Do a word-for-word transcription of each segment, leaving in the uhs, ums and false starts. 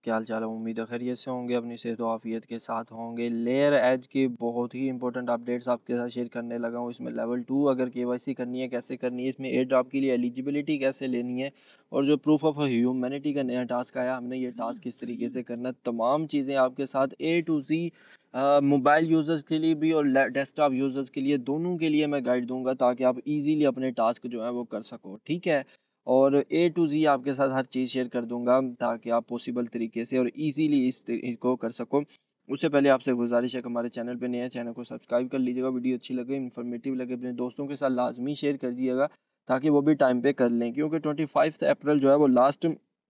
क्या हाल चाल है? उम्मीद है खैरियत से होंगे, अपनी सेहत व आफियत के साथ होंगे। लेयर एज की बहुत ही इंपॉर्टेंट अपडेट्स आपके साथ शेयर करने लगा हूँ। इसमें लेवल टू अगर केवाईसी करनी है कैसे करनी है, इसमें एयर ड्रॉप के लिए एलिजिबिलिटी कैसे लेनी है, और जो प्रूफ ऑफ ह्यूमैनिटी का नया टास्क आया, हमने ये टास्क किस तरीके से करना है, तमाम चीज़ें आपके साथ a two G mobile users के लिए भी और डेस्कटॉप यूज़र्स के लिए, दोनों के लिए मैं गाइड दूंगा ताकि आप इजीली अपने टास्क जो है वो कर सको। ठीक है, और ए टू ज़ी आपके साथ हर चीज़ शेयर कर दूंगा ताकि आप पॉसिबल तरीके से और इजीली इस इसको कर सको। उससे पहले आपसे गुजारिश है कि हमारे चैनल पे नए हैं, चैनल को सब्सक्राइब कर लीजिएगा। वीडियो अच्छी लगे, इन्फॉर्मेटिव लगे, अपने दोस्तों के साथ लाजमी शेयर कर दीजिएगा ताकि वो भी टाइम पे कर लें, क्योंकि ट्वेंटी फाइव अप्रैल जो है वो लास्ट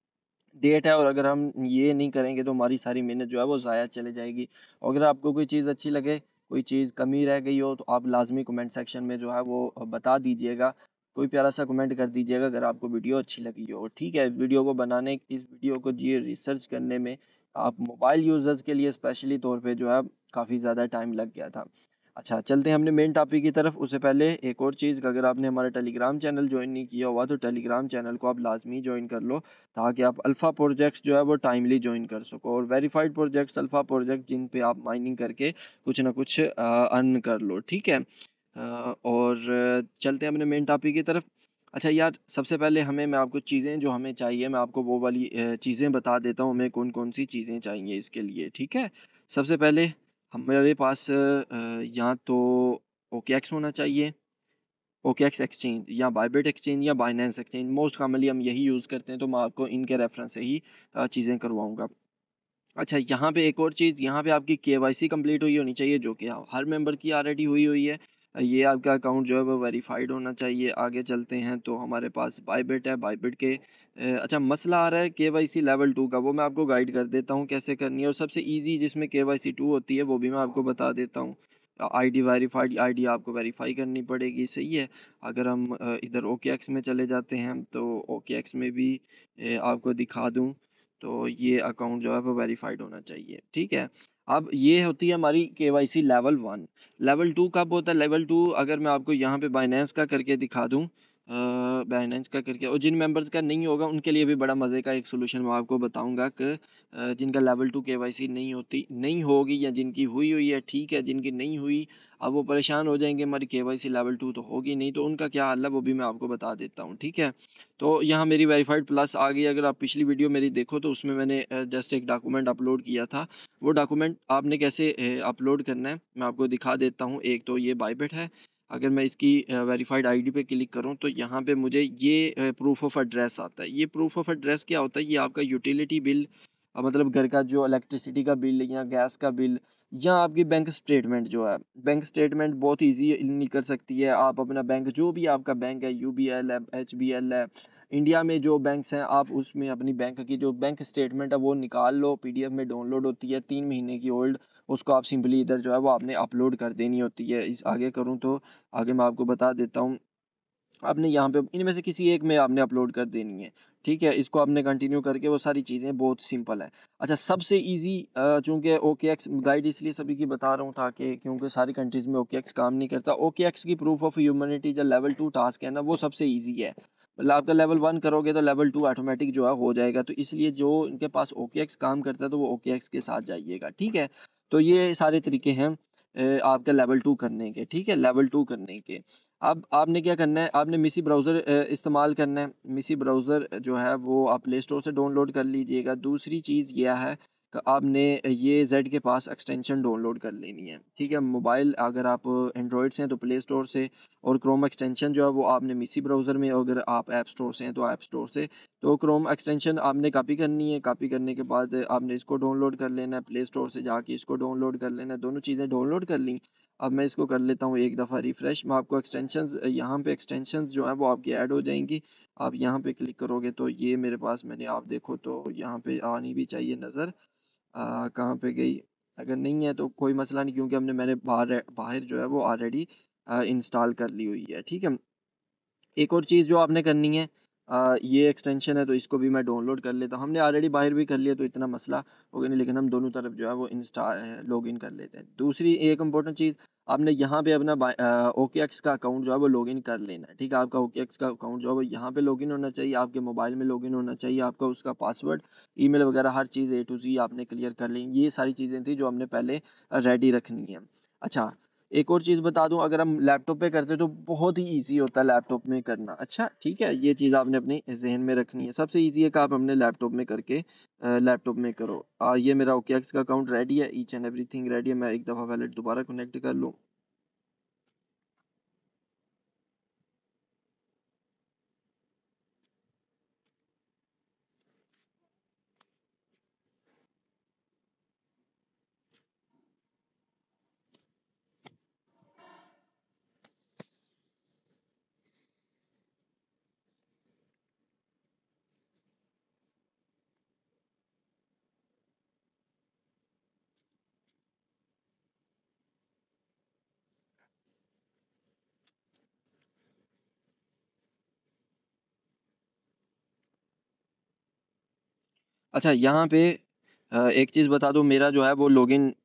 डेट है, और अगर हम ये नहीं करेंगे तो हमारी सारी मेहनत जो है वो ज़ाया चले जाएगी। और अगर आपको कोई चीज़ अच्छी लगे, कोई चीज़ कमी रह गई हो, तो आप लाजमी कमेंट सेक्शन में जो है वो बता दीजिएगा। कोई प्यारा सा कमेंट कर दीजिएगा अगर आपको वीडियो अच्छी लगी हो। ठीक है, वीडियो को बनाने, इस वीडियो को जी रिसर्च करने में आप मोबाइल यूज़र्स के लिए स्पेशली तौर पे जो है काफ़ी ज़्यादा टाइम लग गया था। अच्छा, चलते हैं हमने मेन टॉपिक की तरफ। उससे पहले एक और चीज़, अगर आपने हमारा टेलीग्राम चैनल ज्वाइन नहीं किया हुआ तो टेलीग्राम चैनल को आप लाजमी ज्वाइन कर लो ताकि आप अल्फ़ा प्रोजेक्ट्स जो है वो टाइमली ज्वाइन कर सको, और वेरीफाइड प्रोजेक्ट्स, अल्फ़ा प्रोजेक्ट जिन पे आप माइनिंग करके कुछ ना कुछ अर्न कर लो। ठीक है, अ, और चलते हैं अपने मेन टॉपिक की तरफ। अच्छा यार, सबसे पहले हमें, मैं आपको चीज़ें जो हमें चाहिए, मैं आपको वो वाली चीज़ें बता देता हूँ हमें कौन कौन सी चीज़ें चाहिए इसके लिए। ठीक है, सबसे पहले हमारे पास या तो ओकेएक्स होना चाहिए, ओकेएक्स एक्सचेंज या बायबिट एक्सचेंज या बाइनेंस एक्सचेंज, मोस्ट कॉमनली हम यही यूज़ करते हैं, तो मैं आपको इनके रेफरेंस से ही चीज़ें करवाऊँगा। अच्छा, यहाँ पे एक और चीज़, यहाँ पे आपकी केवाईसी कंप्लीट हुई होनी चाहिए, जो कि हर मेंबर की ऑलरेडी हुई हुई है। ये आपका अकाउंट जो है वो वेरीफाइड होना चाहिए। आगे चलते हैं तो हमारे पास बायबिट है, बायबिट के अच्छा मसला आ रहा है केवाईसी लेवल टू का, वो मैं आपको गाइड कर देता हूँ कैसे करनी है, और सबसे ईजी जिसमें केवाईसी टू होती है वो भी मैं आपको बता देता हूँ। आईडी वेरीफाइड आईडी आपको वेरीफाई करनी पड़ेगी। सही है, अगर हम इधर ओकेएक्स में चले जाते हैं तो ओकेएक्स में भी आपको दिखा दूँ तो ये अकाउंट जो है वो वेरीफाइड होना चाहिए। ठीक है, अब ये होती है हमारी KYC level one. Level two कब होता है? लेवल टू अगर मैं आपको यहाँ पे बाइनेंस का करके दिखा दूँ, बाइनेंस का करके, और जिन मेंबर्स का नहीं होगा उनके लिए भी बड़ा मज़े का एक सोल्यूशन मैं आपको बताऊंगा कि जिनका लेवल टू केवाईसी नहीं होती, नहीं होगी, या जिनकी हुई हुई है ठीक है, जिनकी नहीं हुई अब वो परेशान हो जाएंगे, हमारी केवाईसी लेवल टू तो होगी नहीं, तो उनका क्या हाल है वो भी मैं आपको बता देता हूँ। ठीक है, तो यहाँ मेरी वेरीफाइड प्लस आ गई। अगर आप पिछली वीडियो मेरी देखो तो उसमें मैंने जस्ट एक डॉक्यूमेंट अपलोड किया था। वो डॉक्यूमेंट आपने कैसे अपलोड करना है मैं आपको दिखा देता हूँ। एक तो ये बायबिट है, अगर मैं इसकी वेरीफाइड आईडी पे क्लिक करूँ तो यहाँ पे मुझे ये प्रूफ ऑफ एड्रेस आता है। ये प्रूफ ऑफ एड्रेस क्या होता है? ये आपका यूटिलिटी बिल, मतलब घर का जो इलेक्ट्रिसिटी का बिल या गैस का बिल, या आपकी बैंक स्टेटमेंट जो है, बैंक स्टेटमेंट बहुत इजी निकल सकती है। आप अपना बैंक, जो भी आपका बैंक है, यूबीएल है, एचबीएल है, इंडिया में जो बैंक्स हैं, आप उसमें अपनी बैंक की जो बैंक स्टेटमेंट है वो निकाल लो। पीडीएफ में डाउनलोड होती है, तीन महीने की ओल्ड, उसको आप सिंपली इधर जो है वो आपने अपलोड कर देनी होती है। इस आगे करूँ तो आगे मैं आपको बता देता हूँ। आपने यहाँ पे इनमें से किसी एक में आपने अपलोड कर देनी है। ठीक है, इसको आपने कंटिन्यू करके, वो सारी चीज़ें बहुत सिंपल है। अच्छा, सबसे इजी, चूँकि ओकेएक्स गाइड इसलिए सभी की बता रहा हूँ ताकि, क्योंकि सारी कंट्रीज़ में ओकेएक्स काम नहीं करता। ओकेएक्स की प्रूफ ऑफ ह्यूमैनिटी जो लेवल टू टास्क है ना, वो सबसे ईजी है। मतलब आपका लेवल वन करोगे तो लेवल टू ऑटोमेटिक जो है हो जाएगा, तो इसलिए जो इनके पास ओकेएक्स काम करता है तो वो ओकेएक्स के साथ जाइएगा। ठीक है, तो ये सारे तरीके हैं आपका लेवल टू करने के। ठीक है, लेवल टू करने के अब आपने क्या करना है, आपने मिसी ब्राउज़र इस्तेमाल करना है। मिसी ब्राउज़र जो है वो आप प्ले स्टोर से डाउनलोड कर लीजिएगा। दूसरी चीज़ यह है कि आपने ये जेड के पास एक्सटेंशन डाउनलोड कर लेनी है। ठीक है, मोबाइल अगर आप एंड्रॉयड से हैं तो प्ले स्टोर से, और क्रोम एक्सटेंशन जो है वो आपने मिसी ब्राउज़र में, अगर आप ऐप स्टोर से हैं तो ऐप स्टोर से, तो क्रोम एक्सटेंशन आपने कॉपी करनी है। कॉपी करने के बाद आपने इसको डाउनलोड कर लेना है, प्ले स्टोर से जाके इसको डाउनलोड कर लेना है। दोनों चीज़ें डाउनलोड कर ली। अब मैं इसको कर लेता हूँ एक दफ़ा रिफ़्रेश। मैं आपको एक्सटेंशंस, यहाँ पे एक्सटेंशंस जो हैं वो आपकी ऐड हो जाएंगी। आप यहाँ पे क्लिक करोगे तो ये मेरे पास, मैंने, आप देखो तो यहाँ पे आनी भी चाहिए नज़र, कहाँ पे गई? अगर नहीं है तो कोई मसला नहीं, क्योंकि हमने मैंने बाहर बाहर जो है वो ऑलरेडी इंस्टॉल कर ली हुई है। ठीक है, एक और चीज़ जो आपने करनी है, आ, ये एक्सटेंशन है तो इसको भी मैं डाउनलोड कर लेता हूँ। हमने ऑलरेडी बाहर भी कर लिया तो इतना मसला होगा नहीं, लेकिन हम दोनों तरफ जो है वो इंस्टा लॉग इन कर लेते हैं। दूसरी एक इम्पोर्टेंट चीज़, आपने यहाँ पे अपना ओके एक्स का अकाउंट जो है वो लॉगिन कर लेना है, ठीक है। आपका ओके एक्स का अकाउंट जो है वो यहाँ पे लॉगिन होना चाहिए, आपके मोबाइल में लॉगिन होना चाहिए, आपका उसका पासवर्ड, ईमेल वगैरह हर चीज़ ए टू जी आपने क्लियर कर ली। ये सारी चीज़ें थी जो हमने पहले रेडी रखनी है। अच्छा, एक और चीज़ बता दूं, अगर हम लैपटॉप पे करते तो बहुत ही इजी होता है लैपटॉप में करना। अच्छा ठीक है, ये चीज़ आपने अपनी जहन में रखनी है। सबसे इजी है कि आप अपने लैपटॉप में करके लैपटॉप में करो। आ, ये मेरा ओके एक्स का अकाउंट रेडी है, ईच एंड एवरीथिंग रेडी है। मैं एक दफ़ा वैलेट दोबारा कनेक्ट कर लूँ। अच्छा, यहाँ पे अ, एक चीज़ बता दूँ, मेरा जो है वो लॉगिन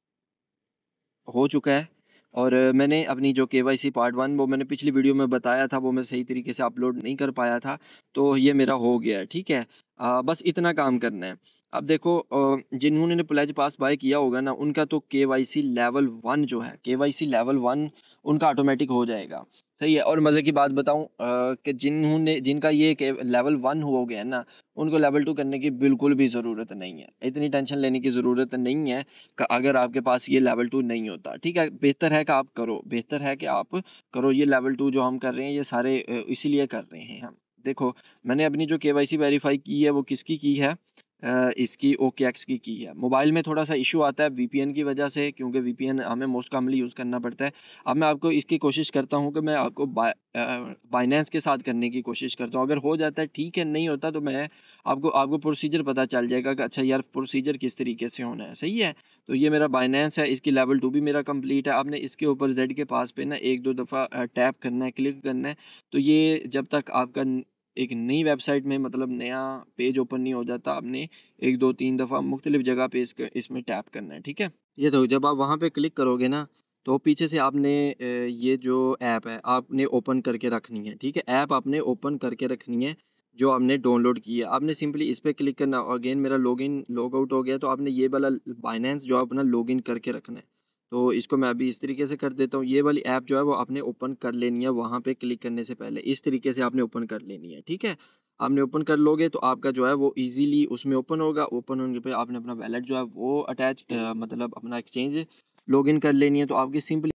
हो चुका है। और अ, मैंने अपनी जो केवाईसी पार्ट वन वो मैंने पिछली वीडियो में बताया था, वो मैं सही तरीके से अपलोड नहीं कर पाया था, तो ये मेरा हो गया है, ठीक है। अ, बस इतना काम करना है। अब देखो, अ, जिन्होंने प्लेज पास बाय किया होगा ना, उनका तो केवाईसी लेवल वन जो है, केवाईसी लेवल वन उनका ऑटोमेटिक हो जाएगा, सही है। और मज़े की बात बताऊं, अ, कि जिन्होंने जिनका ये के लेवल वन हो गया है ना, उनको लेवल टू करने की बिल्कुल भी ज़रूरत नहीं है, इतनी टेंशन लेने की ज़रूरत नहीं है कि अगर आपके पास ये लेवल टू नहीं होता, ठीक है। बेहतर है कि आप करो, बेहतर है कि आप करो। ये लेवल टू जो हम कर रहे हैं ये सारे अ, इसीलिए कर रहे हैं हम। देखो, मैंने अपनी जो केवाईसी वेरीफाई की है वो किसकी की है, अ, इसकी ओके एक्स की की है। मोबाइल में थोड़ा सा इशू आता है वीपीएन की वजह से, क्योंकि वीपीएन हमें मोस्ट कॉमनली यूज़ करना पड़ता है। अब मैं आपको इसकी कोशिश करता हूँ कि मैं आपको बाय बाइनेंस के साथ करने की कोशिश करता हूँ। अगर हो जाता है ठीक है, नहीं होता तो मैं आपको आपको प्रोसीजर पता चल जाएगा कि अच्छा यार प्रोसीजर किस तरीके से होना है, सही है। तो ये मेरा बाइनेंस है, इसकी लेवल टू भी मेरा कंप्लीट है। आपने इसके ऊपर जेड के पास पे ना एक दो दफ़ा टैप करना है, क्लिक करना है। तो ये जब तक आपका न- एक नई वेबसाइट में मतलब नया पेज ओपन नहीं हो जाता, आपने एक दो तीन दफ़ा मुख्तलिफ जगह पे इसके इसमें टैप करना है, ठीक है। ये तो जब आप वहाँ पे क्लिक करोगे ना, तो पीछे से आपने अ, ये जो ऐप है आपने ओपन करके रखनी है, ठीक है। ऐप आपने ओपन करके रखनी है जो आपने डाउनलोड की है। आपने सिंपली इस पे क्लिक करना। अगेन मेरा लॉगिन लॉग आउट हो गया, तो आपने ये वाला बाइनेंस जो अपना लॉगिन करके रखना है। तो इसको मैं अभी इस तरीके से कर देता हूँ। ये वाली ऐप जो है वो आपने ओपन कर लेनी है, वहाँ पे क्लिक करने से पहले इस तरीके से आपने ओपन कर लेनी है, ठीक है। आपने ओपन कर लोगे तो आपका जो है वो इजीली उसमें ओपन होगा। ओपन होने पे आपने अपना वैलेट जो है वो अटैच मतलब अपना एक्सचेंज लॉगिन कर लेनी है। तो आपकी सिंपली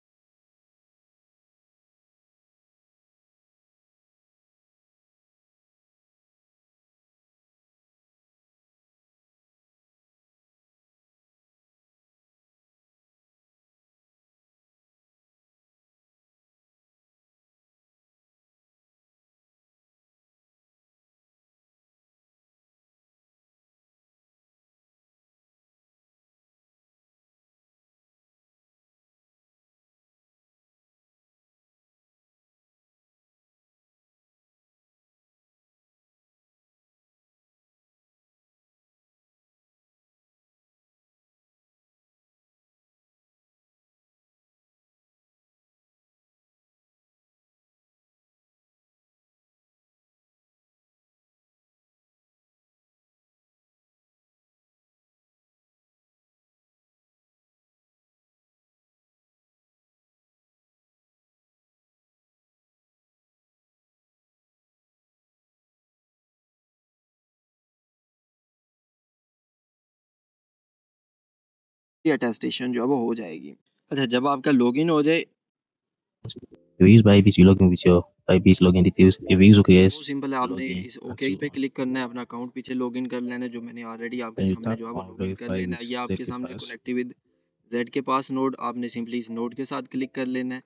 अटेस्टेशन जो है वो हो जाएगी। अच्छा, जब आपका लॉगिन हो जाए, Reviews by which you login with your by which login details. Reviews okay yes. वो सिंपल है, आपने Login इस ओके actual पे क्लिक करना है, अपना अकाउंट पीछे लॉगिन कर लेना है, जो मैंने ऑलरेडी आपके when you सामने tap जो है वो on लॉगिन कर verify लेना with है। ये Z आपके के सामने पास कनेक्ट विद जेड के पास नोड, आपने सिंपली इस नोड के साथ क्लिक कर लेना है।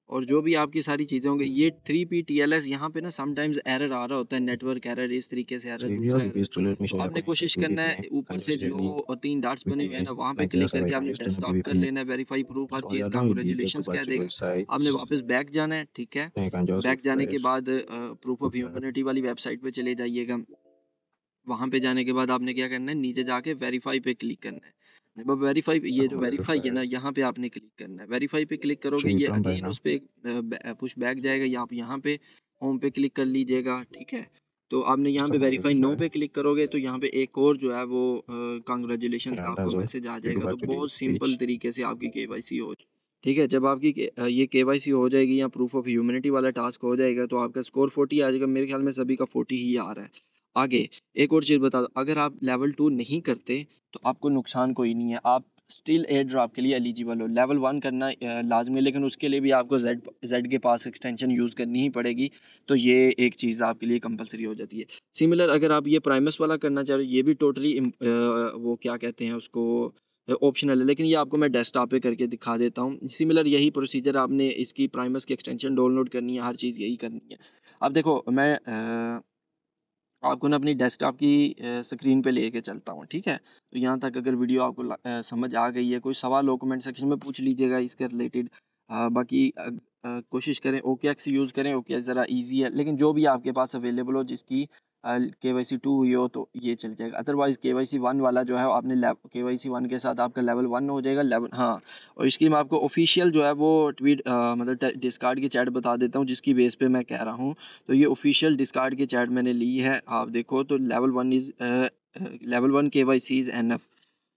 और जो भी आपकी सारी चीज़ें होंगी, ये three P T L S यहाँ पे ना समटाइम्स एरर आ रहा होता है, नेटवर्क एरर, इस तरीके से एरर, So if you दूसरा have error. used to let me तो show you how आपने to कोशिश install करना Bybit है name. ऊपर And से just जो really तीन डॉट्स बने हुए हैं quickly ना, वहाँ पे like क्लिक just करके right आपने now just turn the desktop कर Bybit name. लेना है, वेरीफाई प्रूफ हर So चीज़, you're done with it, just go congratulations back कह to the देगा। website. आपने वापस बैक जाना है, ठीक है। Then you can just back जाने के refresh. बाद प्रूफ ऑफ ह्यूमैनिटी वाली वेबसाइट पे चले जाइएगा। वहाँ पे जाने के बाद आपने क्या करना है, नीचे जाके वेरीफाई पे क्लिक करना है। अब वेरीफाई, ये जो वेरीफाई है ना, यहाँ पे आपने क्लिक करना है। वेरीफाई पे क्लिक करोगे, Should be ये done by अगेन now. उस पर पुश बैक जाएगा, या आप यहाँ पे होम पे क्लिक कर लीजिएगा, ठीक है। तो आपने यहाँ पे Click on verify now verify. पे क्लिक करोगे तो यहाँ पे एक और जो है वो कांग्रेचुलेशंस का Yeah, आपको that's all. मैसेज आ You go जाएगा। तो back to बहुत this सिंपल page. तरीके से आपकी के वाई सी हो, ठीक है। जब आपकी के- अ, ये के वाई सी हो जाएगी या प्रूफ ऑफ ह्यूमैनिटी वाला टास्क हो जाएगा तो आपका स्कोर फोर्टी आ जाएगा। मेरे ख्याल में सभी का फोर्टी ही आ रहा है। आगे एक और चीज़ बता दो, अगर आप लेवल टू नहीं करते तो आपको नुकसान कोई नहीं है, आप स्टिल एयर ड्रॉप के लिए एलिजिबल हो। लेवल वन करना अ, लाजमी है, लेकिन उसके लिए भी आपको जेड जेड के पास एक्सटेंशन यूज़ करनी ही पड़ेगी। तो ये एक चीज़ आपके लिए कंपलसरी हो जाती है। सिमिलर अगर आप ये प्राइमस वाला करना चाह रहे हो, ये भी टोटली वो क्या कहते हैं उसको, ऑप्शनल है, लेकिन ये आपको मैं डेस्कटॉप पे करके दिखा देता हूँ। सिमिलर यही प्रोसीजर, आपने इसकी प्राइमस की एक्सटेंशन डाउनलोड करनी है, हर चीज़ यही करनी है। अब देखो मैं अ, आपको ना अपनी डेस्कटॉप की स्क्रीन पे लेके चलता हूँ, ठीक है। तो यहाँ तक अगर वीडियो आपको ला- अ, समझ आ गई है, कोई सवाल हो कमेंट सेक्शन में पूछ लीजिएगा इसके रिलेटेड। बाकी अ, अ, कोशिश करें ओके एक्स यूज़ करें, ओके ज़रा इजी है, लेकिन जो भी आपके पास अवेलेबल हो, जिसकी के वाई सी टू हुई हो तो ये चल जाएगा। अदरवाइज़ के वाई सी वन वाला जो है आपने के वाई सी वन के साथ आपका लेवल वन हो जाएगा, लेवल, हाँ। और इसकी मैं आपको ऑफिशियल जो है वो ट्वीट मतलब डिस्कार्ड की चैट बता देता हूँ, जिसकी बेस पे मैं कह रहा हूँ। तो ये ऑफिशियल डिस्कार्ड की चैट मैंने ली है, आप देखो तो level one is level one K Y C is N F,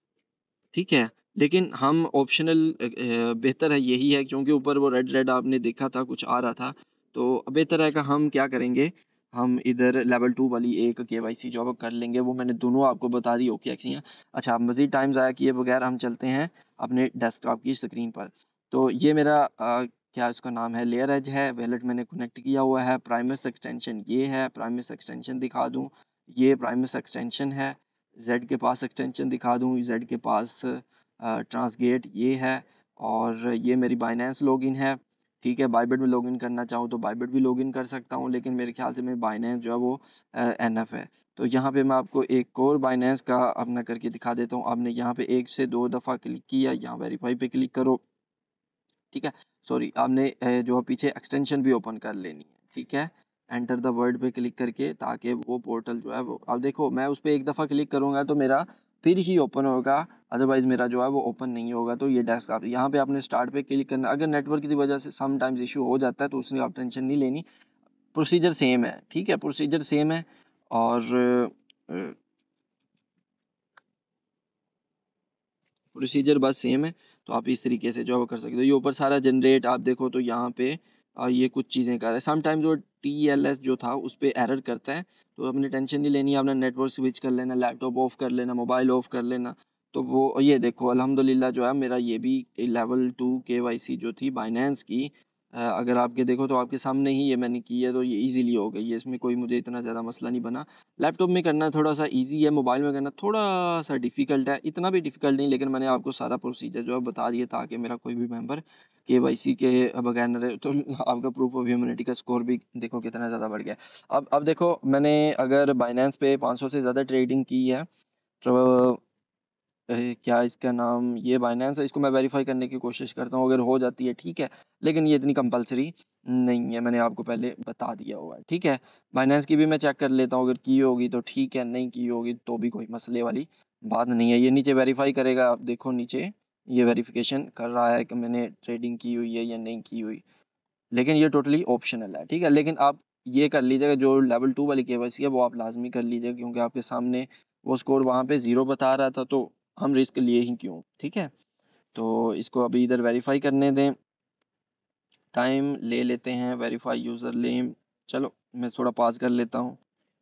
ठीक है। लेकिन हम ऑप्शनल बेहतर है यही है, क्योंकि ऊपर वो रेड रेड आपने देखा था कुछ आ रहा था, तो बेहतर है कि हम क्या करेंगे, हम इधर लेवल टू वाली एक के वाई सी जो कर लेंगे। वो मैंने दोनों आपको बता दी, ओके एक्सियाँ। अच्छा, मज़ीद टाइम ज़ाया किए बगैर हम चलते हैं अपने डेस्कटॉप की स्क्रीन पर। तो ये मेरा आ, क्या इसका नाम है, लेयर एज है, वैलेट मैंने कनेक्ट किया हुआ है। प्राइमस एक्सटेंशन ये है, प्राइमस एक्सटेंशन दिखा दूँ, ये प्राइमस एक्सटेंशन है। जेड के पास एक्सटेंशन दिखा दूँ, जेड के पास ट्रांसगेट ये है, और ये मेरी बाइनेंस लॉगिन है, ठीक है। बाइबिट में लॉगिन करना चाहूँ तो बाइबिट भी लॉगिन कर सकता हूँ, लेकिन मेरे ख्याल से मेरी बाइनेंस जो है वो एन एफ है। तो यहाँ पे मैं आपको एक और बाइनेंस का अपना करके दिखा देता हूँ। आपने यहाँ पे एक से दो दफ़ा क्लिक किया, यहाँ वेरीफाई पे क्लिक करो, ठीक है। सॉरी, आपने अ, जो है पीछे एक्सटेंशन भी ओपन कर लेनी है, ठीक है। एंटर द वर्ड पे क्लिक करके, ताकि वो पोर्टल जो है वो, अब देखो मैं उस पर एक दफ़ा क्लिक करूँगा तो मेरा फिर ही ओपन होगा, अदरवाइज़ मेरा जो है वो ओपन नहीं होगा। तो ये डेस्कटॉप, यहाँ पे आपने स्टार्ट पे क्लिक करना। अगर नेटवर्क की वजह से सम टाइम्स इशू हो जाता है तो उसमें आप टेंशन नहीं लेनी, प्रोसीजर सेम है, ठीक है, प्रोसीजर सेम है। और अ, प्रोसीजर बस सेम है। तो आप इस तरीके से जो है वो कर सकते हो। ये ऊपर सारा जनरेट आप देखो तो यहाँ पे आ, ये कुछ चीज़ें कर रहा है। समटाइम्स वो टी एल एस जो था उस पर एरर करता है, तो अपनी टेंशन नहीं लेनी है। आपने नेटवर्क स्विच कर लेना, लैपटॉप ऑफ कर लेना, मोबाइल ऑफ कर लेना। तो वो ये देखो अल्हम्दुलिल्लाह जो है मेरा ये भी level two K Y C जो थी बाइनेंस की, अ, अगर आपके देखो तो आपके सामने ही ये मैंने की है, तो ये इजीली हो गई है, इसमें कोई मुझे इतना ज़्यादा मसला नहीं बना। लैपटॉप में करना थोड़ा सा इजी है, मोबाइल में करना थोड़ा सा डिफ़िकल्ट है, इतना भी डिफ़िकल्ट नहीं, लेकिन मैंने आपको सारा प्रोसीजर जो है बता दिया, ताकि मेरा कोई भी मेंबर के वाई सी के बगैर न रहे। तो आपका प्रूफ ऑफ ह्यूमैनिटी का स्कोर भी देखो कितना ज़्यादा बढ़ गया। अब अब देखो मैंने अगर बाइनेंस पे पाँच सौ से ज़्यादा ट्रेडिंग की है तो अ, क्या इसका नाम, ये बाइनेंस है, इसको मैं वेरीफाई करने की कोशिश करता हूँ, अगर हो जाती है ठीक है, लेकिन ये इतनी कंपलसरी नहीं है, मैंने आपको पहले बता दिया हुआ है, ठीक है। बाइनेंस की भी मैं चेक कर लेता हूँ, अगर की होगी तो ठीक है, नहीं की होगी तो भी कोई मसले वाली बात नहीं है। ये नीचे वेरीफाई करेगा, आप देखो नीचे ये वेरिफिकेशन कर रहा है कि मैंने ट्रेडिंग की हुई है या नहीं की हुई, लेकिन ये टोटली ऑप्शनल है, ठीक है। लेकिन आप ये कर लीजिएगा, जो लेवल टू वाली केवाईसी है वो आप लाजमी कर लीजिएगा, क्योंकि आपके सामने वो स्कोर वहाँ पे ज़ीरो बता रहा था, तो हम रिस्क लिए ही क्यों, ठीक है। तो इसको अभी इधर वेरीफाई करने दें, टाइम ले लेते हैं, वेरीफाई यूज़र नेम, चलो मैं थोड़ा पास कर लेता हूँ।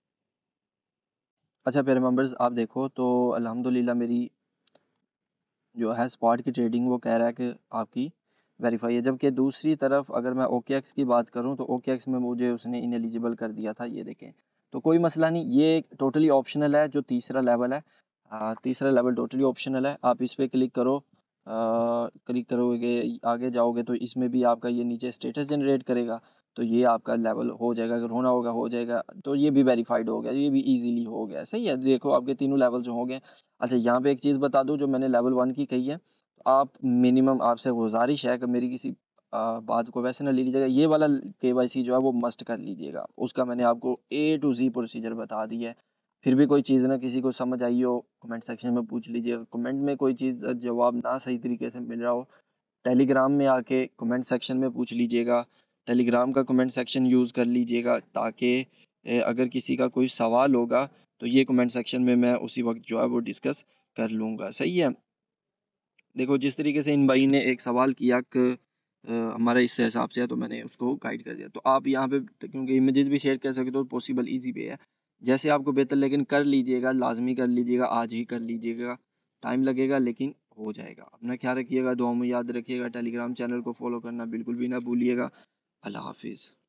अच्छा प्यारे मेंबर्स, आप देखो तो अल्हम्दुलिल्लाह मेरी जो है स्पॉट की ट्रेडिंग वो कह रहा है कि आपकी वेरीफाई है, जबकि दूसरी तरफ अगर मैं ओके एक्स की बात करूं तो ओके एक्स में मुझे उसने इनएलिजिबल कर दिया था, ये देखें। तो कोई मसला नहीं, ये टोटली ऑप्शनल है, जो तीसरा लेवल है, आ, तीसरा लेवल टोटली ऑप्शनल है। आप इस पर क्लिक करो, क्लिक करोगे आगे जाओगे तो इसमें भी आपका ये नीचे स्टेटस जनरेट करेगा, तो ये आपका लेवल हो जाएगा, अगर होना होगा हो जाएगा। तो ये भी वेरीफाइड हो गया, ये भी इजीली हो गया। सही है, देखो आपके तीनों लेवल जो हो गए। अच्छा यहाँ पे एक चीज़ बता दूँ जो मैंने लेवल वन की कही है, आप मिनिमम आपसे गुजारिश है कि मेरी किसी आ, बात को वैसे ना ले लीजिएगा, ये वाला केवाईसी जो है वो मस्ट कर लीजिएगा। उसका मैंने आपको ए टू जी प्रोसीजर बता दी है। फिर भी कोई चीज़ ना किसी को समझ आई हो कमेंट सेक्शन में पूछ लीजिएगा। कमेंट में कोई चीज़ जवाब ना सही तरीके से मिल रहा हो, टेलीग्राम में आके कमेंट सेक्शन में पूछ लीजिएगा। टेलीग्राम का कमेंट सेक्शन यूज़ कर लीजिएगा, ताकि ए, अगर किसी का कोई सवाल होगा तो ये कमेंट सेक्शन में मैं उसी वक्त जो है वो डिस्कस कर लूँगा। सही है। देखो जिस तरीके से इन भाई ने एक सवाल किया कि अ, हमारा इस हिसाब से है, तो मैंने उसको गाइड कर दिया। तो आप यहाँ पे क्योंकि इमेजेस भी शेयर कर सकते हो तो पॉसिबल इजी पे है, जैसे आपको बेहतर, लेकिन कर लीजिएगा, लाजमी कर लीजिएगा, आज ही कर लीजिएगा। टाइम लगेगा लेकिन हो जाएगा। अपना ख्याल रखिएगा, दुआ में याद रखिएगा। टेलीग्राम चैनल को फॉलो करना बिल्कुल भी ना भूलिएगा। अल्लाह हाफिज़।